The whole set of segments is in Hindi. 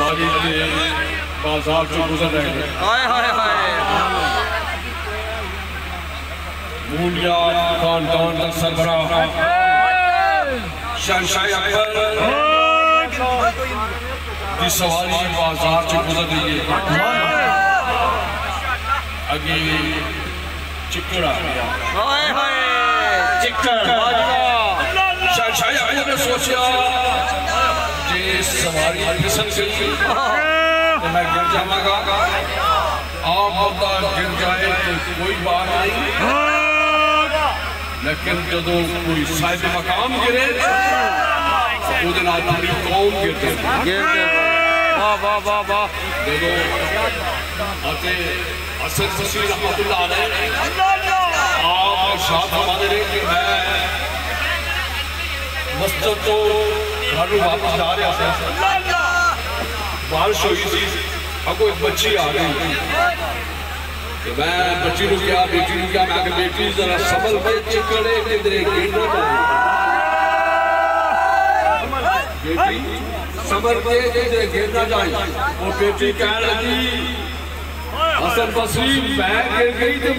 सवारी के बाजार से गुजर रहे हैं। हाय हाय हाय मूलिया खानदान का सरबराह शहंशाह अकबर की सवारी बाजार से गुजर रही है। आगे चिकड़ा शहंशाह अकबर ने सोचा जे सवारी फिसल गई तो मैं गिर जाऊंगा। आप बंदा गिर जाए तो कोई बात नहीं, लेकिन जो कोई साहिब मकाम गिरे पूरी कौम गिरते वाह वाह वाह वाह असद फसीह रहमतुल्लाह अलैह आप इरशाद फरमाते रहे कि मैं मस्जिद तो घर वापस जा रहा था, बारिश हुई थी, अगो एक बच्ची आ गई, मैं बच्ची को क्या बेटी को क्या मैं बेटी जरा संभल के चिकड़े किधरे गिरना बेटी संभल के किधरे गिरना जाए। वो बेटी कहने लगी हसन बसरी मैं गिर गई तो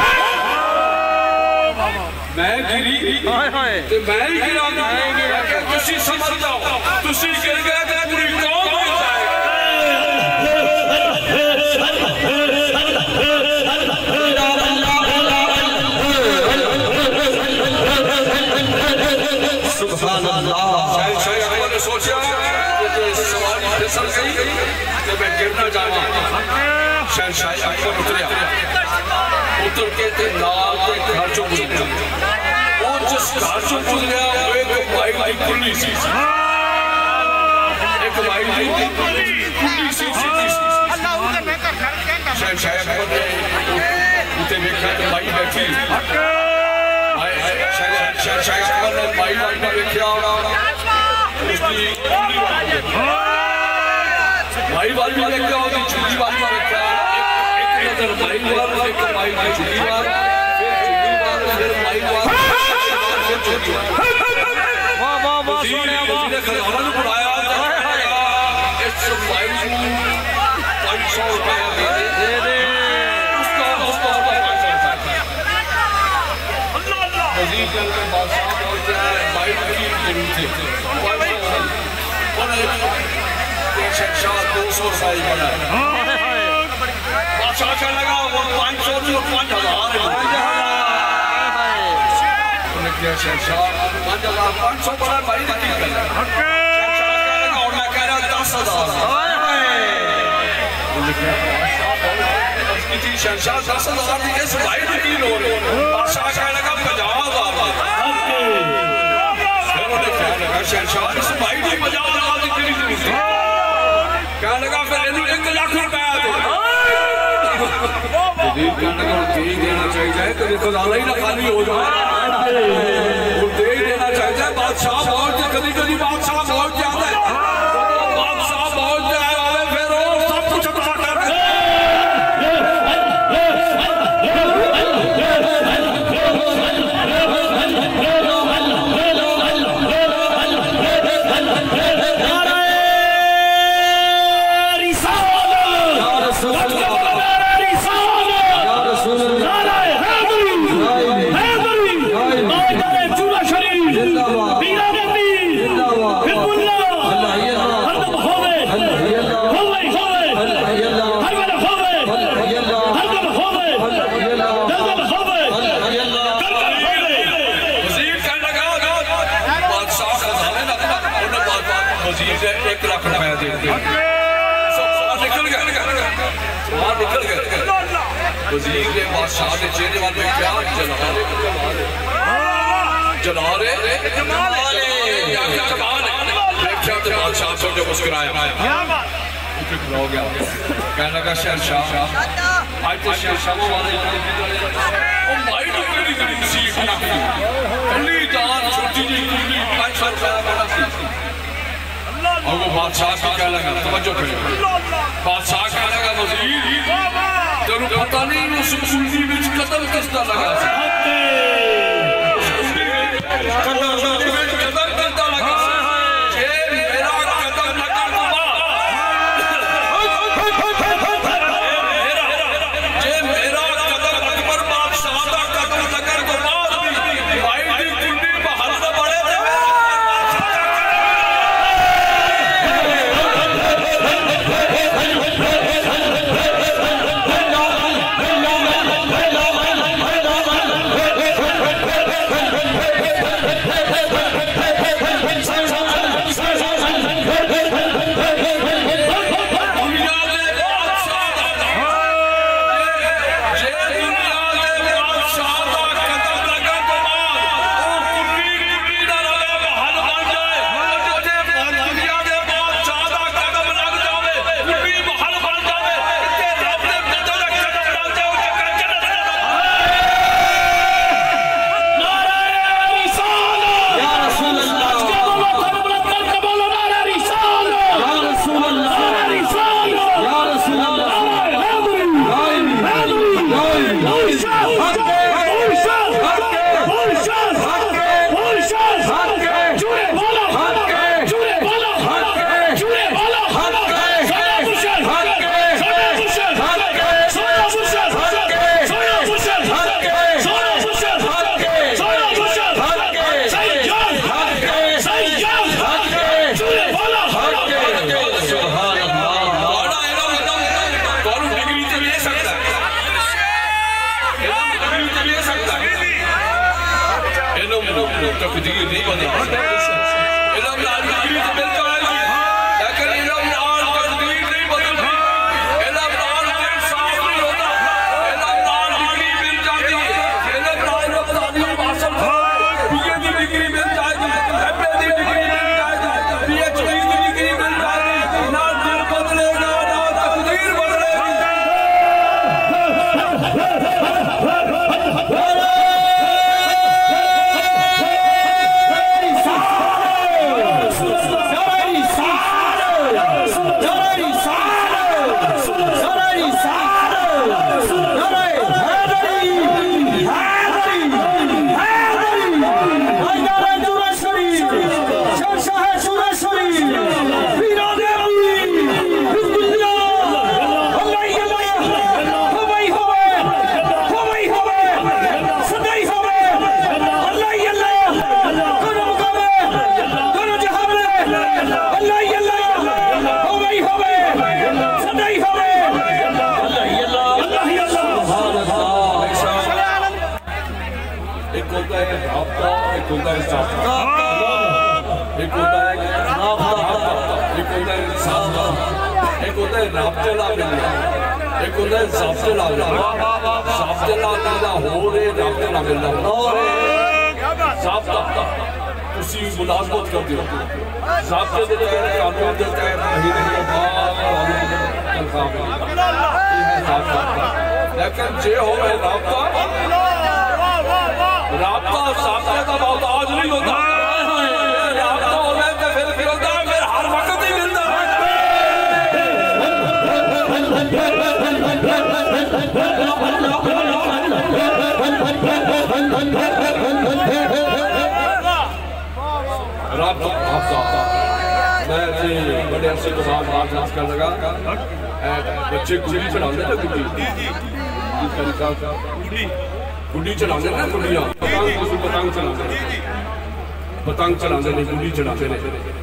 मैं गिरी तो मैं ही गिरा तुसी समझ जाओ तुसी गिर गए तो पूरी कौम गिर जाएगी। सुभान अल्लाह। शहंशाह अकबर ने सोचा कि सवारी फिसल गई तो मैं गिरना जाऊंगा। शहंशाह अकबर उतर के नाल के घर चो गुजरा और जिस घर चो गुजरा वो एक माइल की खुली सी शहंशाह अकबर ने उते देखा तो माई बैठी शहंशाह अकबर ने माई ने देखा उसकी माई वाली ने देखा उसकी चुली वाली ने देखा एक नजर माई वाली एक माई की चुली वाली फिर माई वाली फिर चुली वाली। वाह वाह वाह सोनिया वाह ने खजाना को बुलाया इस माई को 500 रुपया दे दे उसका वजीर के बादशाह पहुंच जाए माई की जरूरत है शहंशाह 200 साल बना बादशाह क्या लगा वो 500 नहीं 5000 शहंशाह 500 बड़ा भाई नहीं कर और मैं कह रहा 10,000 शहंशाह 10,000 की इस भाई की की लोड़ बादशाह क्या लगा 50,000 शहंशाह इस भाई की 50,000 की कितनी जरूरत है क्या लगा फिर 1 लाख रुपया दे देना चाहिए तो खजाना ही ना खाली हो जाए दे देना चाहिए। बादशाह बहुत कभी कभी बादशाह बहुत ज्यादा है बादशाह बहुत ज्यादा फिर वो सब कुछ अता कर वजीर ने बादशाह ने चेहरे वाले क्या जला रहे बादशाह को जो मुस्कुराया हो गया कहने लगा शहंशाह आज तो शहंशाह वाले और वो बादशाह का क्या लगा तवज्जो करें बादशाह क्या लगा वजीर तेरू पता नहीं उस कुंडी विच कतल किसदा लगा कतल किसदा लगा जे मेरा कतल न कर दूंगा नहीं बदलती। इल्म नाल डिग्री तो मिल जाएगी, लेकिन इल्म नाल तकदीर नहीं बदलती। इल्म नाल दिल साफ नहीं होता। इल्म नाल डिग्री मिल जाती है, इल्म नाल तालीम हासिल बीए की डिग्री मिल जाएगी, एमए की डिग्री मिल जाएगी, पीएचडी की डिग्री मिल जाएगी। ना दिल बदलेगा, ना तकदीर बदलेगी। मुलाजमत कर दियो ज़ाब्ते दे तहत कानून दे तहत महीने के बाद तनख्वाह मिलेगी। लेकिन जे होवे राब्ता ज़ाब्ते का मोहताज नहीं होता। राब्ता होवे तो फिर होता है, फिर हर वक्त ही मिलता है। मैं बड़े अरसे के बाद बात कर लगा बच्चे गुड़ी चढ़ाते ना, गुड़ी चढ़ाते ना, गुड़िया पतंग चढ़ाते ने, गुड़ी चढ़ाते ने।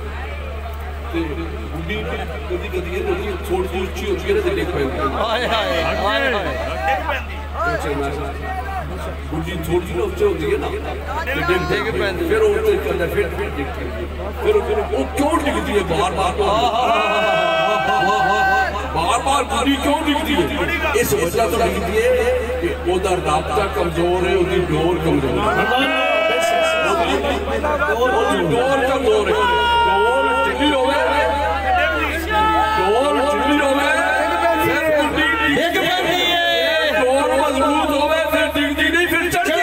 गुड़ी कदी कदी थोड़ी सी उच्ची होती है ना, देख पाएंगे गुड़ी थोड़ी ना उच्ची होती है ना, फिर वो क्यों दिखती है बार बार गुड़ी क्यों दिखती है? इस वजह तो दिखती है कि ओदा राब्ता कमजोर है, उसकी डोर कमजोर है, डोर कमजोर है। डोर ढिली हो गए, फिर गुड़ी डोर मजबूत हो गए, फिर दिखती नहीं, फिर चढ़ती।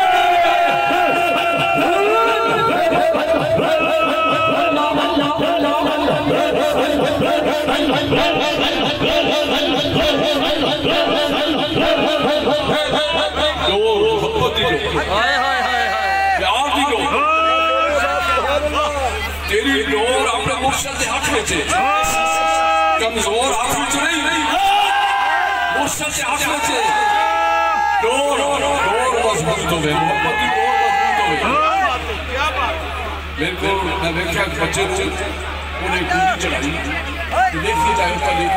तेरी डोर अपने मुर्शद के हाथ में थे, कमजोर हाथ में नहीं, मुर्शद के हाथ में थे। डोर मजबूत हो गए, मोहब्बत की डोर मजबूत हो गई। मेरे को मैं देखा बच्चे को उन्हें गुड़ी चढ़ाई, देखी जाए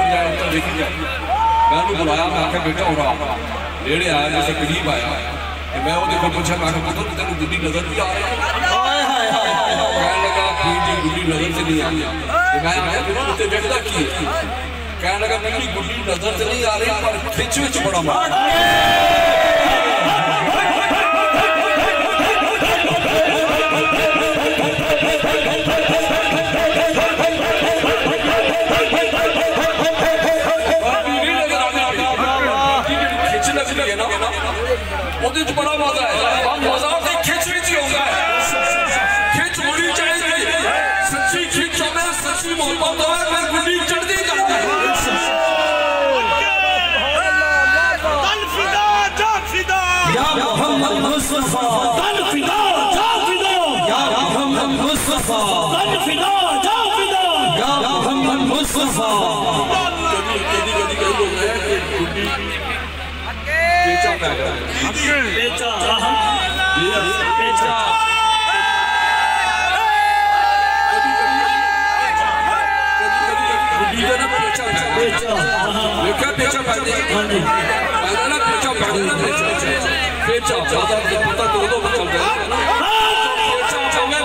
मैं बुलाया, मैं आखिर बेटा हो रहा नेड़े आया, जैसे करीब आया, मैं वो देखो पूछा, मैं पुत्र तेन गुड़ी नजर नहीं आ रही? कहने लगा जी गुड़ी नजर से नहीं आई। मैं आया उत्ते देखदा की, कहने लगा मेरी गुड़ी नजर से नहीं आ रही, पर खिच विच बड़ा मार। बड़ा मजा है, मजा तो खिच विच ही होगा। खिच होनी चाहिए, सच्ची खिच होवे, सच्ची मोहब्बत होवे, फिर गुड़ी चढ़ती जाती है। तन फिदा जा फिदा या मोहम्मद मुस्तफा, तन फिदा जा फिदा या मोहम्मद मुस्तफा, तन फिदा जा फिदा या मोहम्मद मुस्तफा। कभी होता है कि गुड़ी बेचा पैदा बेचा बेचा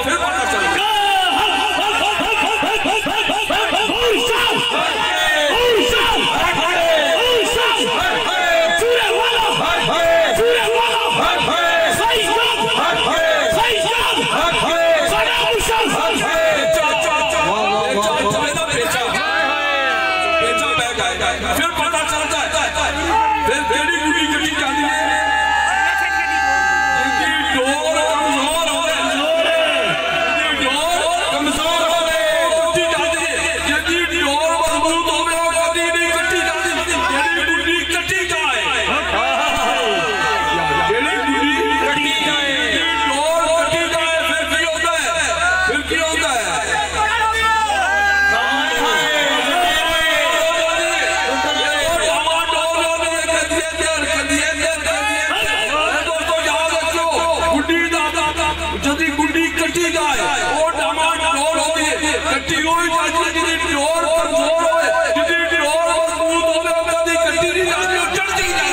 गड्डी होई जाती जिदी डोर कमजोर होए जिदी डोर मजबूत होवे ओदी गड्डी नहीं जाती चढ़ती जाती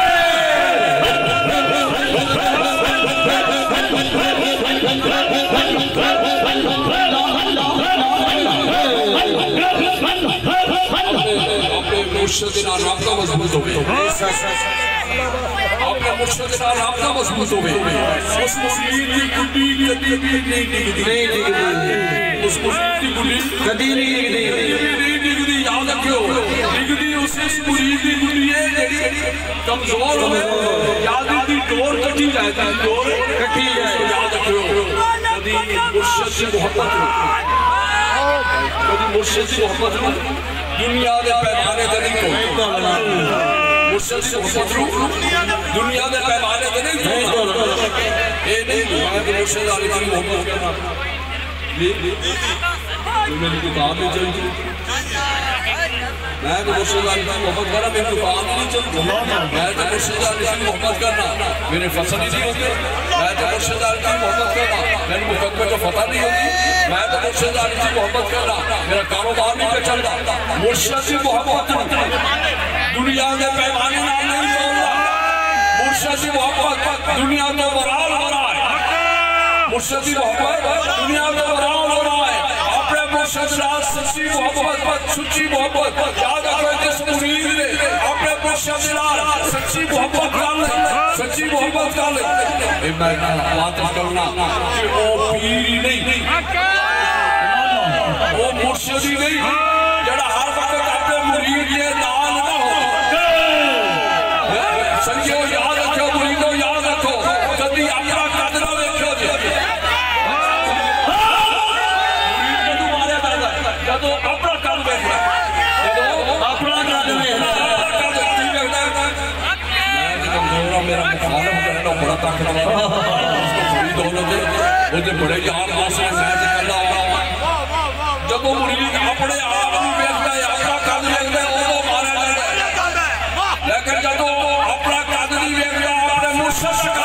मुर्शिद नाल राबता मजबूत होवे अपने मुर्शिद नाल राबता मजबूत होवे उस मुरीद दी गुड्डी कदी भी नहीं डिगदी उस मुरीद दी गुड्डी कदी नहीं डिगदी याद रखियो डिगदी उस मुरीद दी गुड्डी है जेड़ी कमजोर होवे याद दी डोर कटी जाए डोर कटी जाए याद रखियो कदी मुर्शिद दी मोहब्बत कदी मुर्शिद दी मोहब्बत दुनिया दे पैमाने ते नहीं तोड़ना मुर्शिद दी मोहब्बत दुनिया दे पैमाने ते नहीं तोड़ना ए नहीं मैं मुर्शिद वाली की मोहब्बत करना मेरी दुकान में चलती मैं मुर्शिद वाली की मोहब्बत करना मेरी दुकान नहीं चलती मैं मुर्शिद वाली की मोहब्बत करना मेरे फसल ही नहीं होते मैं मुर्शिद वाली की मोहब्बत करना मेरे मुकद्दमे को फतह नहीं होती मैं मुर्शिद वाली की मोहब्बत करना मेरा कारोबार नहीं चलता मुर्शिद की मोहब्बत दुनिया के पैमाने नाल नहीं तोड़ना मुर्शिद की मोहब्बत दुनिया तो वराल हो रहा है मुर्शिद की मोहब्बत दुनिया तो वराल हो रहा है अपने मुर्शिद नाल सच्ची मोहब्बत सच्ची मोहब्बत याद रखो जिस मुरीद ने अपने मुर्शिद नाल सच्ची मोहब्बत कर ले सच्ची मोहब्बत कर ले मैं बात करना कि वो पीर ही नहीं वो मुर्शिद ही नहीं जड़ा हर वक्त अपने मुरीद के नाल ना हो संगियो याद रखो मुरीदो याद रखो कभी अपना कद ना देखो मुरीद कदों मारे पैदा जदों अपना कद देखना जदों अपना कद देखना मेरा मुखालफ करना बड़ा ताकतवर उसको मुरीद होने दे ओदे बड़े यार दोस्त ने मैं कहना जब मुरीद अपने आप को देखता है अपना कद देखता है वो मारा जाता है लेकिन जब अपना कद नहीं देखता अपने मुर्शिद